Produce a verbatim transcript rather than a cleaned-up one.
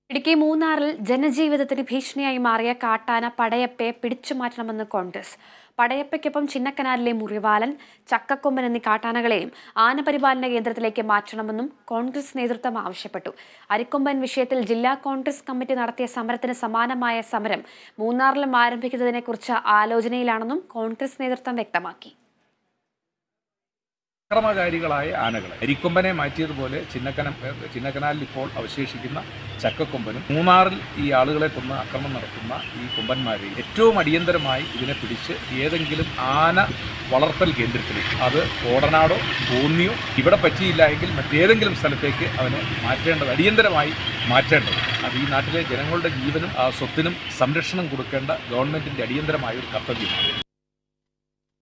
ഇടുക്കി മൂന്നാറിൽ ജനജീവിതത്തിന് ഭീഷണിയായി മാറിയ കാട്ടാന പടയപ്പയെ പിടിച്ചുമാറ്റണമെന്ന് കോൺഗ്രസ്. പടയപ്പയ്ക്കൊപ്പം ചിന്നക്കനാലിലെ മുറിവാലൻ, ചക്കക്കൊമ്പൻ എന്നീ കാട്ടാനകളെയും ആനപരിപാലന കേന്ദ്രത്തിലേക്ക് മാറ്റണമെന്നും കോൺഗ്രസ് നേതൃത്വം ആവശ്യപ്പെട്ടു. അരിക്കൊമ്പൻ വിഷയത്തിൽ ജില്ലാ കോൺഗ്രസ് കമ്മിറ്റി നടത്തിയ സമരത്തിന് സമാനമായ സമരം മൂന്നാറിലും ആരംഭിക്കുന്നതിനെക്കുറിച്ച് ആലോചനയിലാണെന്നും കോൺഗ്രസ് നേതൃത്വം വ്യക്തമാക്കി. അക്രമകാരികളായ ആനകൾ അരിക്കൊമ്പനെ മാറ്റിയതുപോലെ ചിന്നക്കന ചിന്നക്കനാലിൽ ഇപ്പോൾ അവശേഷിക്കുന്ന ചക്കക്കൊമ്പനും മൂന്നാറിൽ ഈ ആളുകളെ കൊന്ന് അക്രമം നടത്തുന്ന ഈ കൊമ്പന്മാരെയും ഏറ്റവും അടിയന്തരമായി ഇതിനെ പിടിച്ച് ഏതെങ്കിലും ആന വളർത്തൽ കേന്ദ്രത്തിലേക്ക്, അത് കോടനാടോ കോന്നിയോ ഇവിടെ പറ്റിയില്ല എങ്കിൽ മറ്റേതെങ്കിലും സ്ഥലത്തേക്ക് അവനെ മാറ്റേണ്ടത്, അടിയന്തരമായി മാറ്റേണ്ടത്. അത് ഈ നാട്ടിലെ ജനങ്ങളുടെ ജീവനും സ്വത്തിനും സംരക്ഷണം കൊടുക്കേണ്ട ഗവൺമെൻറ്റിൻ്റെ അടിയന്തരമായ ഒരു കർത്തവ്യമാണ്.